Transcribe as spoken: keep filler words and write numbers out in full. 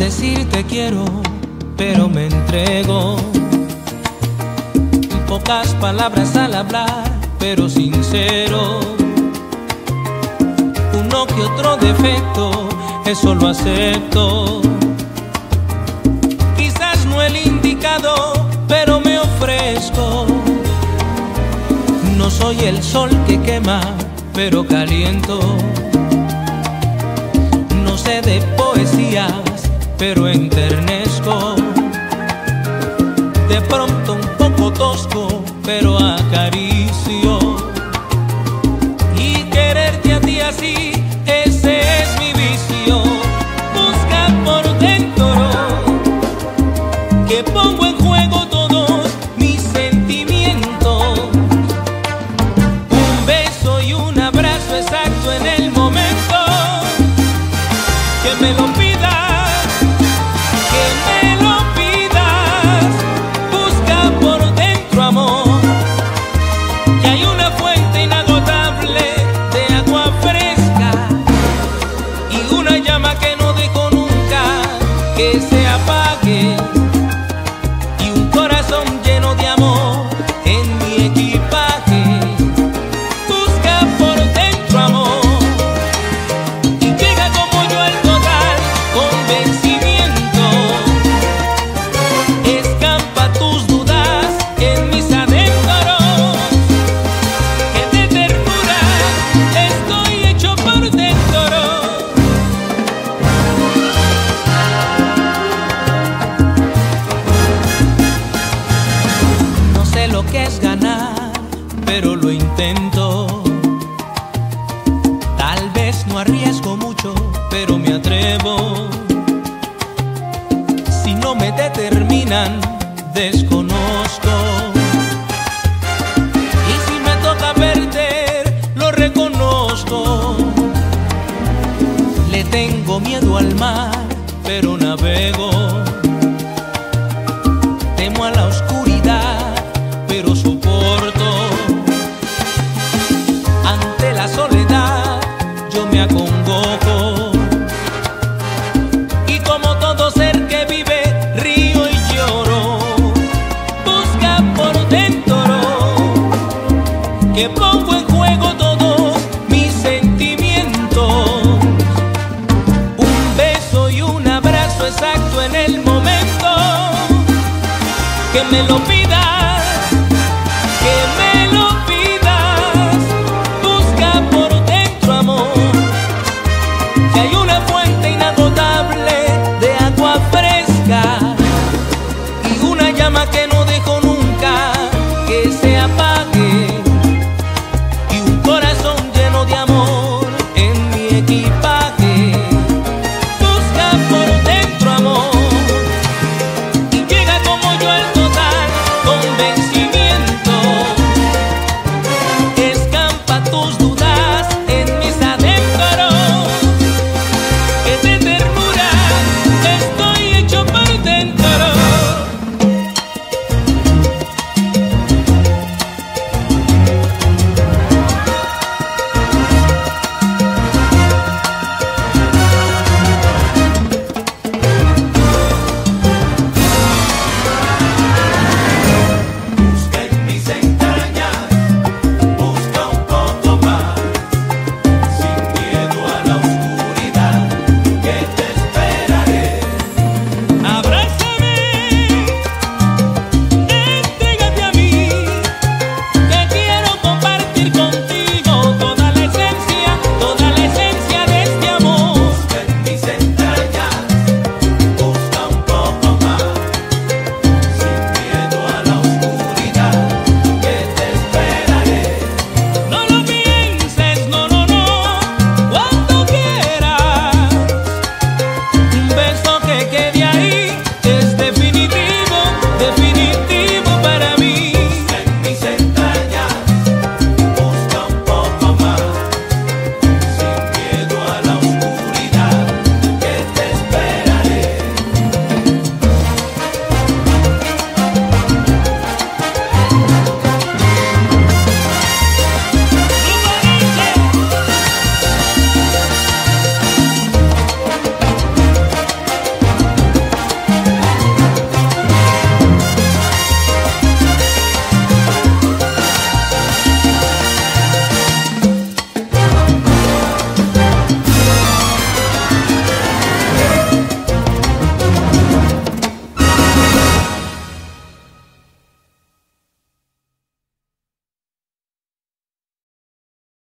decir te quiero, pero me entrego. Pocas palabras al hablar, pero sincero. Uno que otro defecto, eso lo acepto. Quizás no el indicado, pero me ofrezco. No soy el sol que quema, pero caliento. No sé de poesías, pero enternezco. De pronto un poco tosco, pero acaricio. Y quererte a ti así, ese es mi vicio. Busca por dentro, que pongo en juego todos mis sentimientos. Un beso y un abrazo exacto en el momento que me lo pidas, que me lo pidas. Busca por dentro, amor, que hay una fuente inagotable de agua fresca y una llama que no dejo nunca que se apague, y un corazón lleno de amor en mi equipaje. Busca por dentro, amor, y llega como yo al total convencimiento. Escampa tus dudas en mis adentros, que de ternura estoy hecho por dentro. No sé lo que es ganar, pero lo intento. Tal vez no arriesgo mucho, pero me atrevo. Si no me determinan, desconozco. Y si me toca perder, lo reconozco. Le tengo miedo al mar, pero navego. Temo a la oscuridad, pero soporto. Ante la soledad yo me acongojo, y como todo ser que vive río y lloro. Busca por dentro, que pongo en juego todos mis sentimientos. Un beso y un abrazo exacto en el momento que me lo pido.